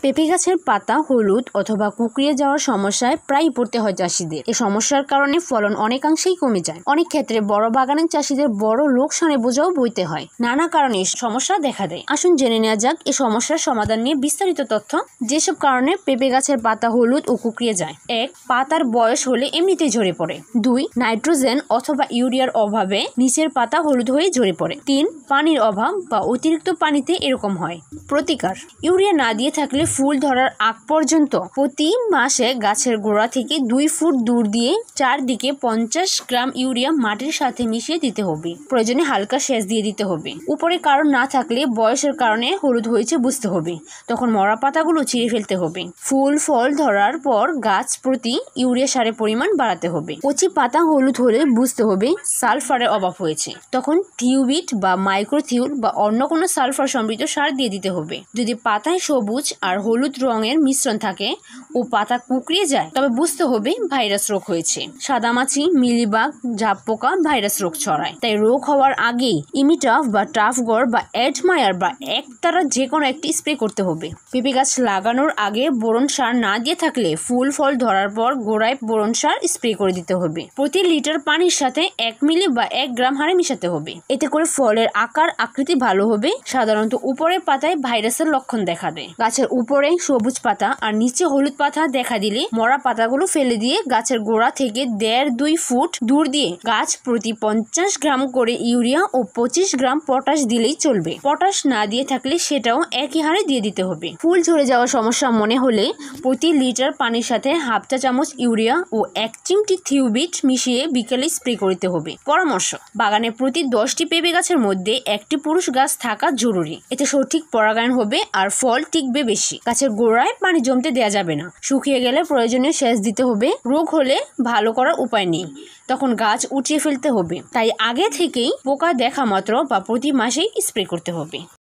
পেঁপে গাছের পাতা হলুদ অথবা কুঁকড়িয়ে যাওয়ার সমস্যায় প্রায় পড়তে হয় চাষিদের। এই সমস্যার কারণে ফলন অনেকাংশেই কমে যায়। অনেক ক্ষেত্রে বড় বাগানের চাষিদের বড় লোকসানের বোঝাও বইতে হয়। নানা কারণে সমস্যা দেখা দেয়। আসুন জেনে নেওয়া যাক এই সমস্যার সমাধান নিয়ে বিস্তারিত তথ্য। যেসব কারণে পেঁপে গাছের পাতা হলুদ ও কুঁকড়িয়ে যায়। 1. পাতার বয়স হলে এমনিতেই ঝরে পড়ে। 2. নাইট্রোজেন অথবা ইউরিয়ার অভাবে নিচের পাতা হলুদ হয়ে ঝরে পড়ে। 3. পানির অভাব বা অতিরিক্ত পানিতে এরকম হয়। প্রতিকার: ইউরিয়া না দিয়ে থাকলে ফুল ধরার আগ পর্যন্ত প্রতি মাসে গাছের গোড়া থেকে 2 ফুট দূর দিয়ে চারদিকে 50 গ্রাম ইউরিয়া মাটির সাথে মিশিয়ে দিতে হবে। প্রয়োজনে হালকা সেচ দিয়ে দিতে হবে। উপরে কারণ না থাকলে বয়সের কারণে হলুদ হয়েছে বুঝতে হবে। তখন মরা পাতাগুলো ছিঁড়ে ফেলতে হবে। ফুল ফল ধরার পর গাছ প্রতি ইউরিয়া সারের পরিমাণ বাড়াতে হবে। কচি পাতা হলুদ হলে বুঝতে হবে সালফারের অভাব হয়েছে। তখন টিউবিট বা মাইক্রোথিউল বা অন্য কোনো সালফার সমৃদ্ধ সার দিয়ে দিতে হবে। যদি পাতায় সবুজ আর হলুদ রঙের মিশ্রণ থাকে ও পাতা কুঁকড়িয়ে যায় তবে বুঝতে হবে ভাইরাস রোগ হয়েছে। সাদামাছি, মিলিবাগ, ঝাপ পোকা ভাইরাস রোগ ছড়ায়। তাই রোগ হওয়ার আগেই ইমিটাফ বা টাফগড় বা এডমায়ার বা একতারা যে কোনো একটি স্প্রে করতে হবে। পেঁপে গাছ লাগানোর আগে বোরন সার না দিয়ে থাকলে ফুল ফল ধরার পর গোড়ায় বোরন সার স্প্রে করে দিতে হবে। প্রতি লিটার পানির সাথে 1 মিলি বা 1 গ্রাম হারে মিশাতে হবে। এতে করে ফলের আকার আকৃতি ভালো হবে। সাধারণত উপরের পাতায় ভাইরাসের লক্ষণ দেখা দেয়। গাছের উপরে সবুজ পাতা আর নিচে হলুদ পাতা দেখা দিলে মরা পাতাগুলো ফেলে দিয়ে গাছের গোড়া থেকে 1.5-2 ফুট দূর দিয়ে গাছ প্রতি 50 গ্রাম করে ইউরিয়া ও 25 গ্রাম পটাশ দিলেই চলবে। পটাশ না দিয়ে থাকলে সেটাও একই হারে দিয়ে দিতে হবে। ফুল ঝরে যাওয়ার সমস্যা মনে হলে প্রতি লিটার পানির সাথে হাফ চা চামচ ইউরিয়া ও 1 চিমটি থিউবিট মিশিয়ে বিকেলে স্প্রে করতে হবে। পরামর্শ: বাগানে প্রতি 10টি পেঁপে গাছের মধ্যে একটি পুরুষ গাছ থাকা জরুরি। এতে সঠিক পরাগায়ন হবে আর ফল টিকবে বেশি। গাছের গোড়ায় পানি জমতে দেওয়া যাবে না। শুকিয়ে গেলে প্রয়োজনীয় সেচ দিতে হবে। রোগ হলে ভালো করার উপায় নেই, তখন গাছ উঠিয়ে ফেলতে হবে। তাই আগে থেকেই পোকা দেখা মাত্র বা প্রতি মাসেই স্প্রে করতে হবে।